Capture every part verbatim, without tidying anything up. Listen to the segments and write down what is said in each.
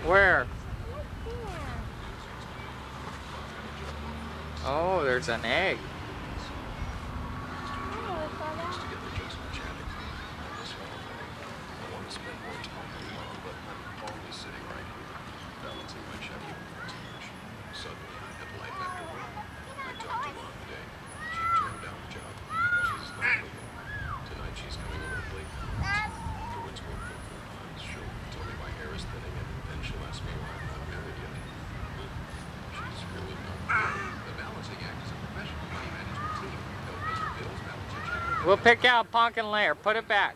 Where? Oh, there's an egg. We'll pick out Pumpkin Lair. Put it back.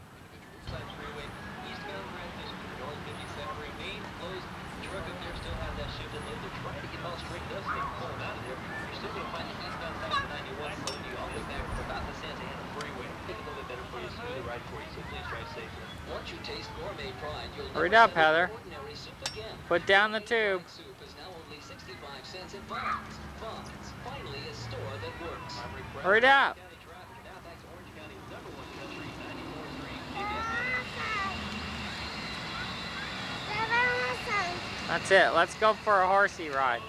Hurry up, Heather. Put down the tube. Hurry up. That's it. Let's go for a horsey ride.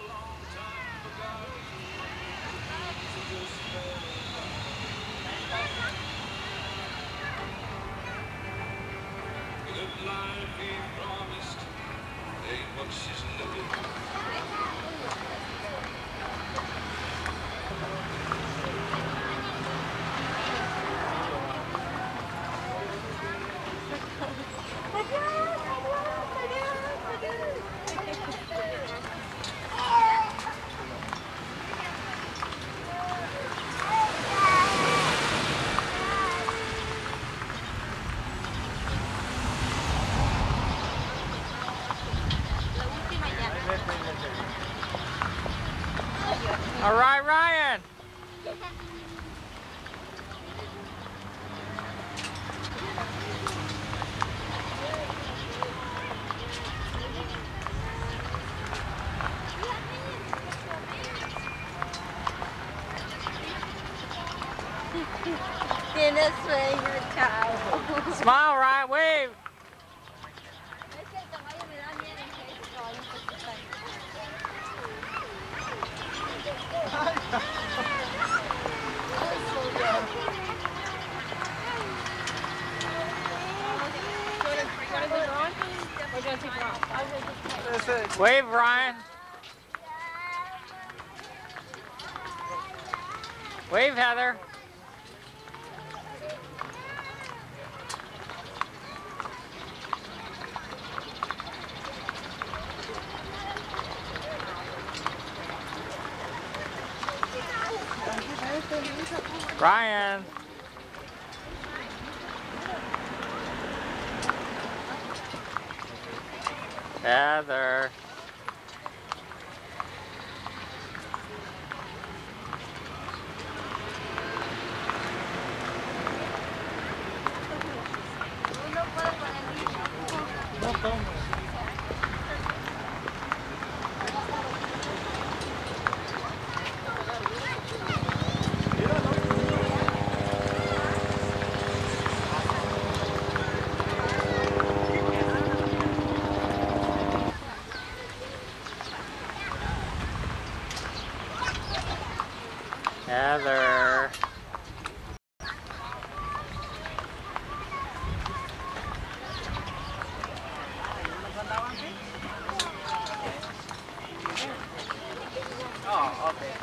All right, Ryan. Smile, Ryan. Wave. Wave, Ryan. Wave, Heather. Ryan. Heather. Heather. Oh, okay.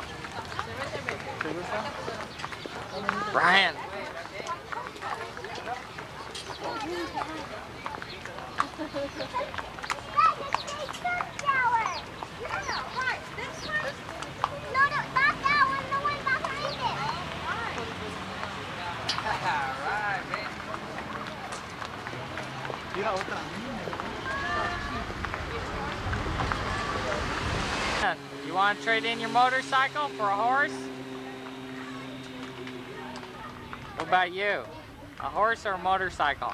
Ryan. You want to trade in your motorcycle for a horse? What about you? A horse or a motorcycle?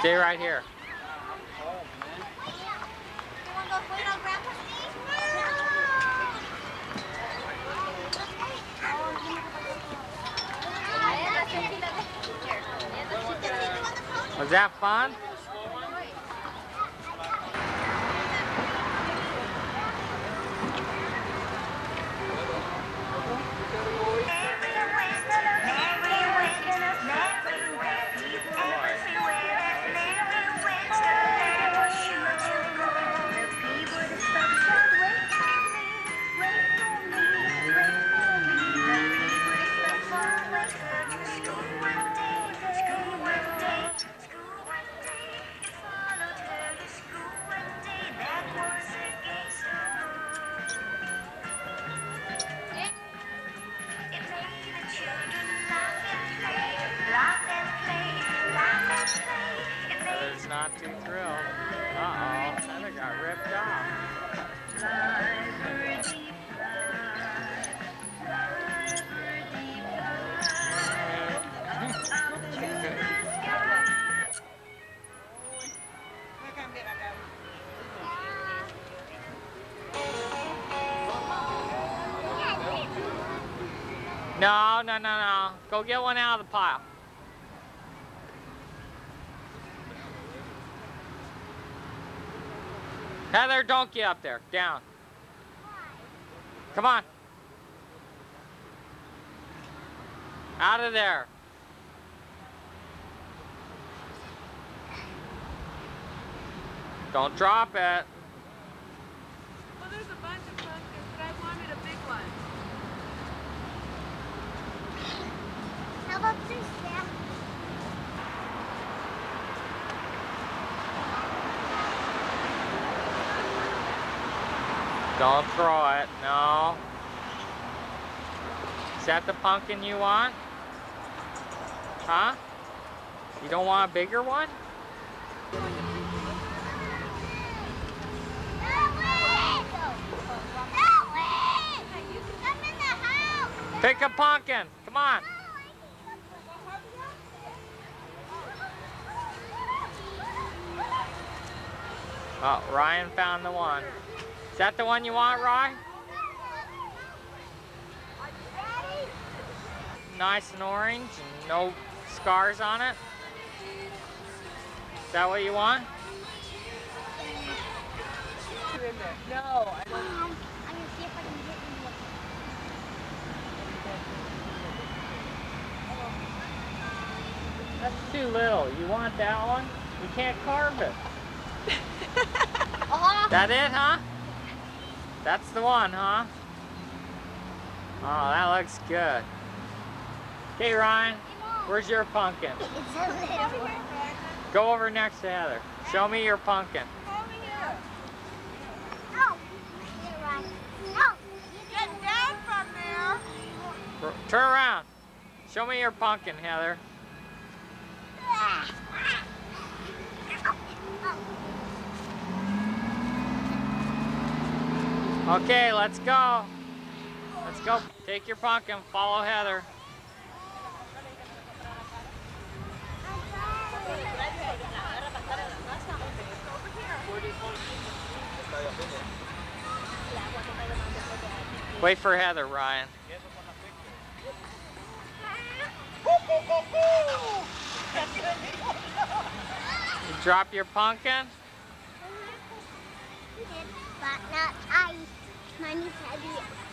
Stay right here. Was that fun? Heather's not too thrilled. Uh-oh, Heather got ripped off. No, no, no, no. Go get one out of the pile. Heather, don't get up there. Down. Come on. Out of there. Don't drop it. Well, there's a bunch of pumpkins, but I wanted a big one. How about this, Sam? Don't throw it. No. Is that the pumpkin you want? Huh? You don't want a bigger one? Pick a pumpkin. Come on. Oh, Ryan found the one. Is that the one you want, Ryan? Nice and orange and no scars on it. Is that what you want? No, I don't. Um, I'm gonna see if I can get in That's too little. You want that one? You can't carve it. uh-huh. That it, huh? That's the one, huh? Oh, that looks good. Okay, Ryan, where's your pumpkin? It's a little one. Go over next to Heather. Show me your pumpkin. Oh, you're right. Oh, Get down from there. R- Turn around. Show me your pumpkin, Heather. Okay, let's go. Let's go. Take your pumpkin. Follow Heather. Wait for Heather, Ryan. You drop your pumpkin? but not I. Mine is heavy.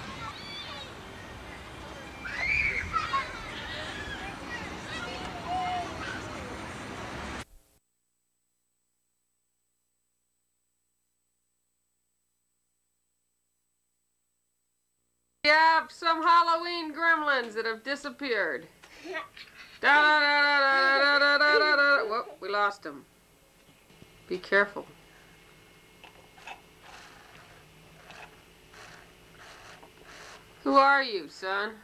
We have some Halloween gremlins that have disappeared. Da da da da da da da da da. Whoop, we lost them. Be careful. Who are you, son?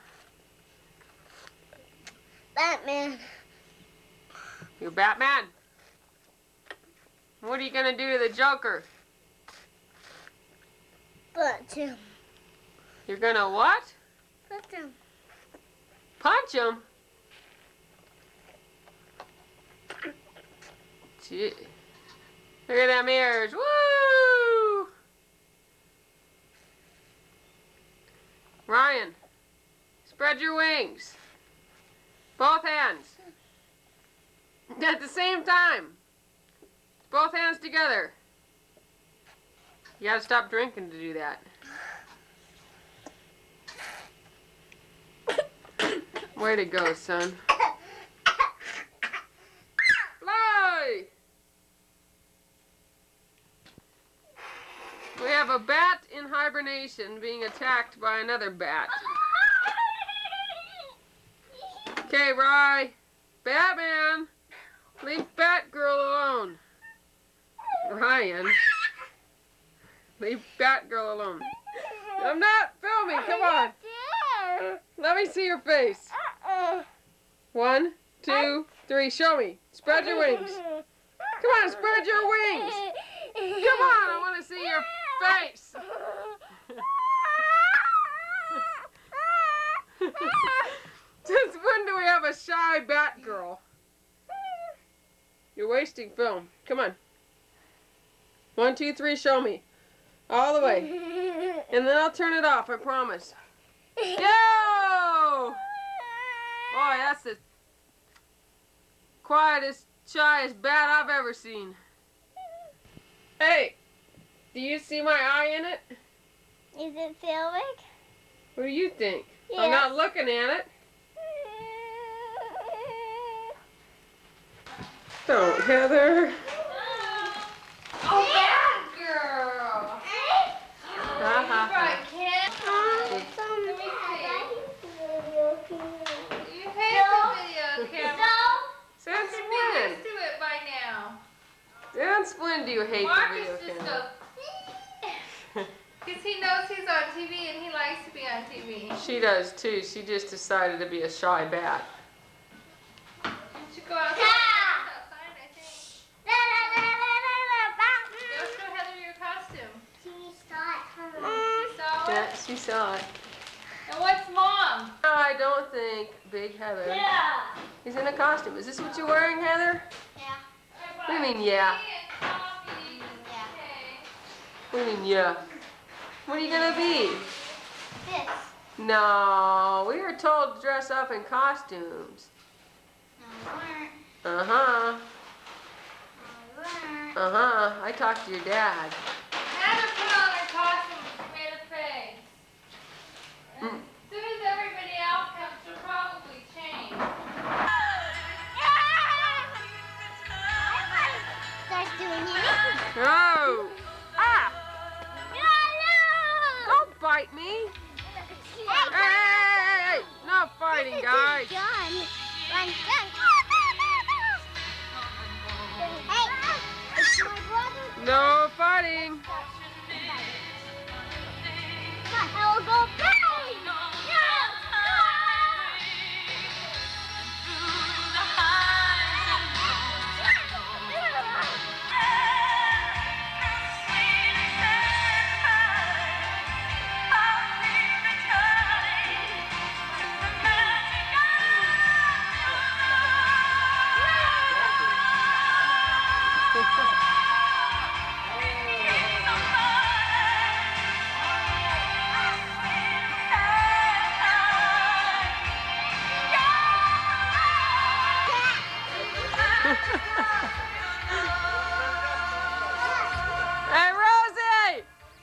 Batman. You're Batman? What are you gonna do to the Joker? Punch him. You're gonna what? Punch him. Punch him? Gee. Look at them ears. Woo! Ryan, spread your wings. Both hands. At the same time. Both hands together. You gotta stop drinking to do that. Way to go, son. Fly! We have a bat in hibernation being attacked by another bat. Okay, Rye. Batman! Leave Batgirl alone. Ryan. Leave Batgirl alone. I'm not filming, come on. Let me see your face. One, two, three, show me. Spread your wings. Come on, spread your wings. Come on, I want to see your face. Since when do we have a shy Batgirl? You're wasting film. Come on. One, two, three, show me. All the way. And then I'll turn it off, I promise. Yo! Boy, that's the quietest, shyest bat I've ever seen. Hey, do you see my eye in it? Is it filming? What do you think? Yes. I'm not looking at it. Don't, Heather. Oh, bad girl. Ha ha ha. You hate the video camera. Since You're when? used to it by now. Since when do you hate Marcus the just video camera? goes, because he knows he's on T V and he likes to be on T V. She does too. She just decided to be a shy bat. You should go outside. Outside, I think. Go show Heather your costume. She saw it. Yeah, she saw it. And what's mom? I don't think Big Heather. Yeah. He's in a costume. Is this what you're wearing, Heather? Yeah. What do you mean, yeah? Coffee. Yeah. Okay. What do you mean, yeah? What are you gonna be? This. No, we were told to dress up in costumes. No, we weren't. Uh-huh. No, we weren't. Uh-huh. I talked to your dad. Heather put on her costume and made a face. And Mm. as soon as everybody else comes, she'll probably change. Start doing it. No! Ah! No, Don't bite me! Hey, hey, hey, hey! No fighting, guys! John. Run, John. Hey, it's my brother. No fighting! I will go play. Hey, Rosie!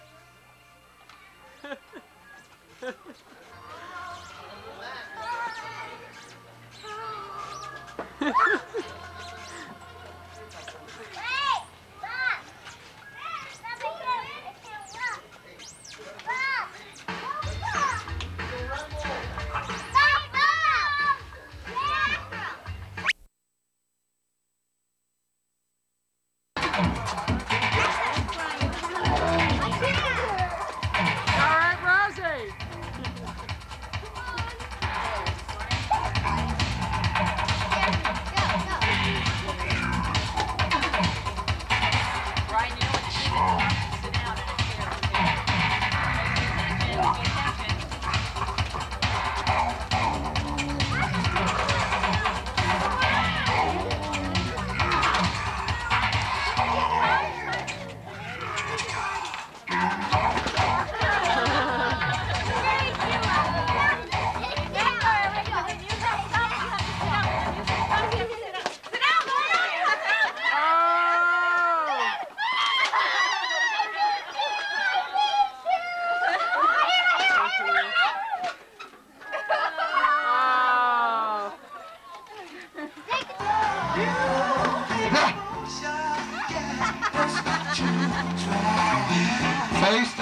All right, Rosie! Go, go.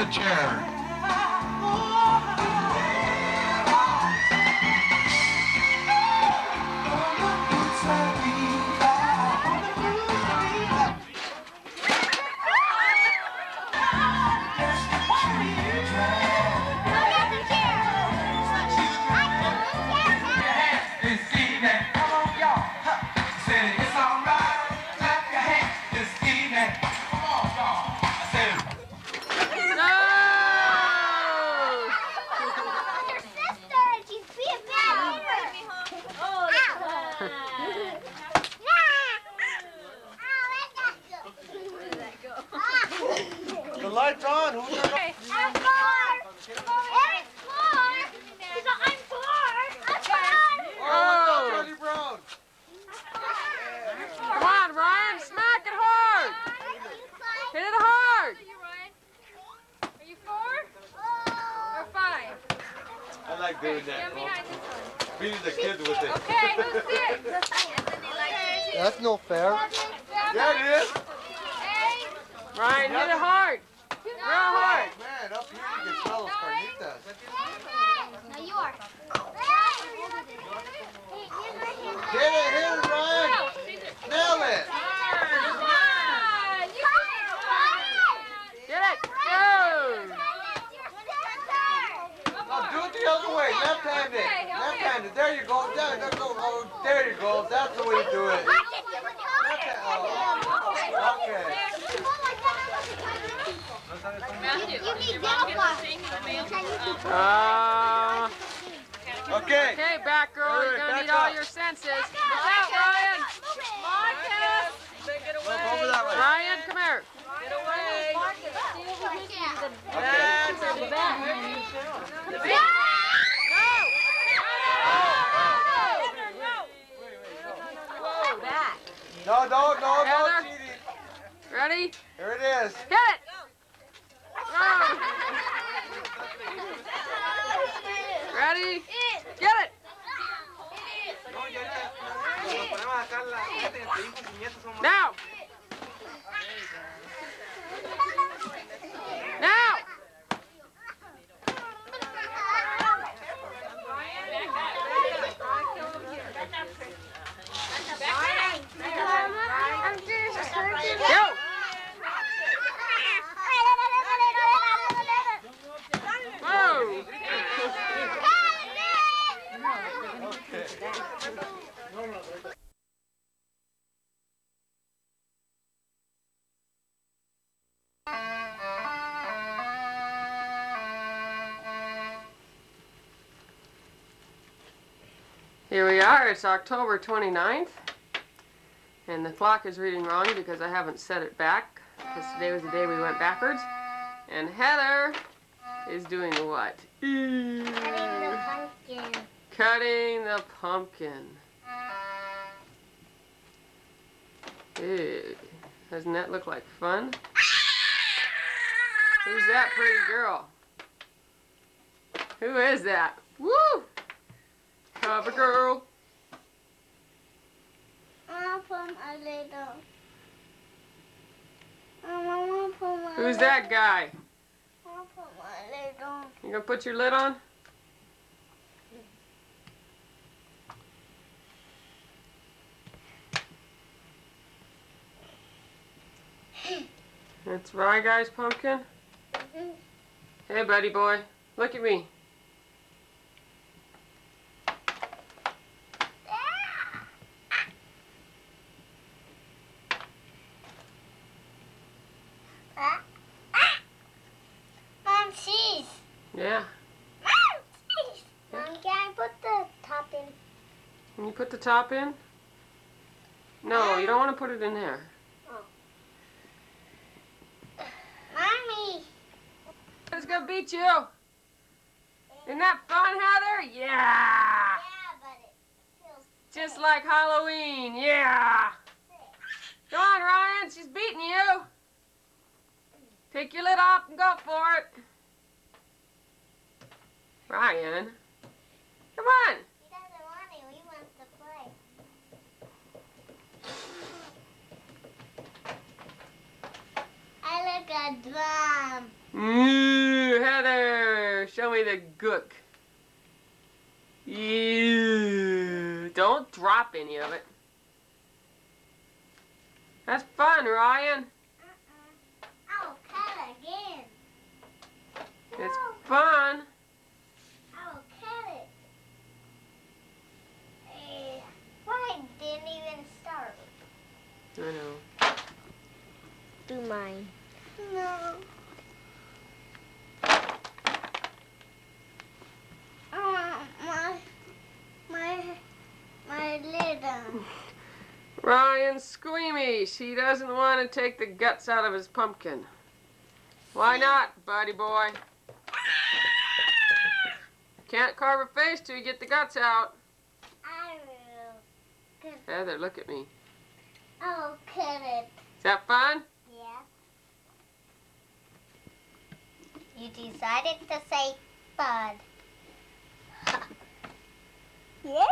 the chair. The light's on. Who's your I'm four. Eric's four. He's a- I'm four. I'm four. Oh, Charlie Brown. Come on, Ryan, smack it hard. Hit it hard. Are you Ryan? Are you four or five? I like doing Stand that. behind this one. Beating the kids with it. Okay, who's six? That's no fair. Yeah, it is. Hey, Ryan, hit it hard. Real hard. Man, up here you can smell those carnitas. Now you are. Hit it, hit it, Ryan. Nail it. Get it. Go. Now do it the other way, left-handed. Left-handed. There you go. There, there, go. Oh, there you go. That's the way you do it. Okay. Uh, Okay. okay, back girl, you're gonna need all your senses. Look out, Ryan. Go over that way. Ryan, come here. No, no, no, no Heather. cheating. Ready? Here it is. Hit it. Go. Ready? Get it. Now. Now. Go. Whoa. Here we are, it's October twenty-ninth, and the clock is reading wrong because I haven't set it back, because today was the day we went backwards, and Heather is doing what? Cutting the pumpkin. Cutting the pumpkin. Ew. Doesn't that look like fun? Who's that pretty girl? Who is that? Woo! Cover girl. I'll put my little. I'll put my Who's that guy? I'll put my little. You gonna put your lid on? That's Rye Guy's pumpkin. Hey, buddy boy, look at me. Mom, cheese. Yeah. Mom, cheese. Mom, can I put the top in? Can you put the top in? No, you don't want to put it in there. Mommy. It's gonna beat you. Isn't that fun, Heather? Yeah. Yeah, but it feels Just like Halloween. Yeah. Come on, Ryan. She's beating you. Take your lid off and go for it. Ryan. Come on. He doesn't want it. He wants to play. I look a drum. Mm. enjoy the gook. Ew. Don't drop any of it. That's fun, Ryan. Uh-uh. I'll cut again. It's No, fun. I'll cut it. Eh, why didn't even start? I know. Do mine. No. Oh, my, my, my little. Ryan's squeamish. He doesn't want to take the guts out of his pumpkin. Why not, buddy boy? Can't carve a face till you get the guts out. I will. Good. Heather, look at me. I'll cut it. Is that fun? Yeah. You decided to say bud. Yeah.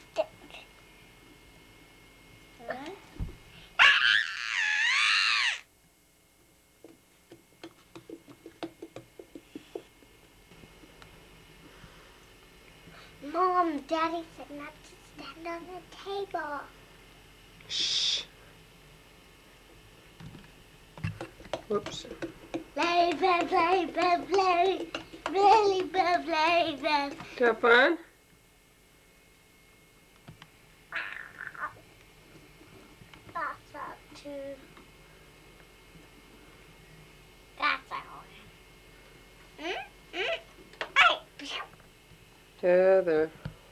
Huh? Mom, Daddy said not to stand on the table. Shh. Whoops. Play, play, play, play, play, play, play, play, play. Is that fun? That's up too. That's out. Mm, mm. Hey. Heather.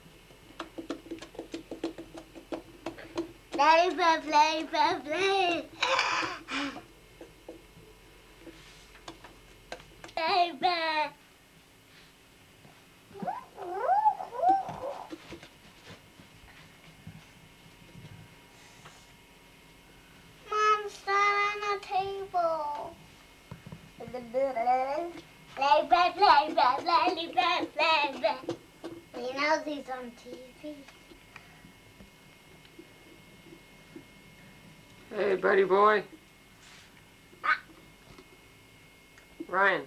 Play, play, play, play, play. Play, play. Mom, stand on the table. Play, play, play, play, play, play, play, play. You know these on T V. Hey, buddy boy. Ryan.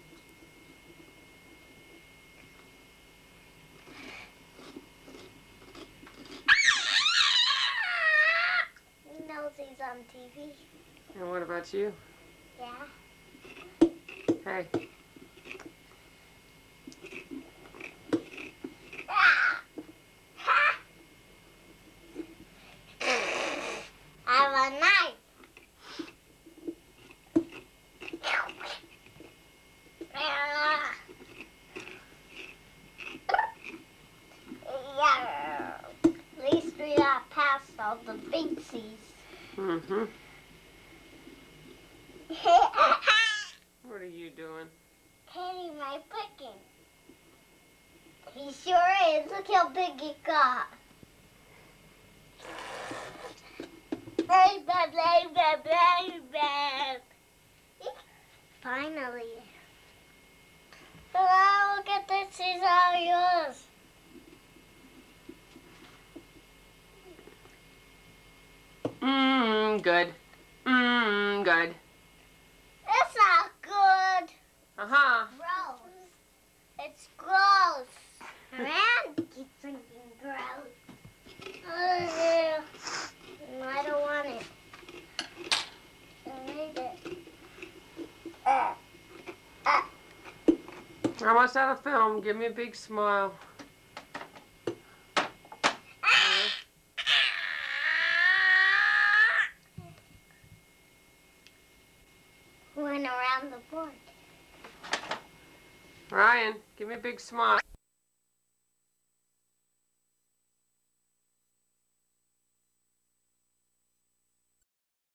You know these on T V. And what about you? Yeah. Hey. I have a knife. Yeah. At least we got past all the Binksies. Mm-hmm. What are you doing? Painting my pumpkin. He sure is. Look how big he got. Hey, babe, babe, babe, babe, babe. Finally. Oh, look at this. These are yours. Mmm, good. Mmm, good. It's not good. Uh-huh. Gross. It's gross. Man, keep thinking gross. Ugh. I don't want it. I need it. Uh, uh. Almost out of film. Give me a big smile. Went around the board. Ryan, give me a big smile.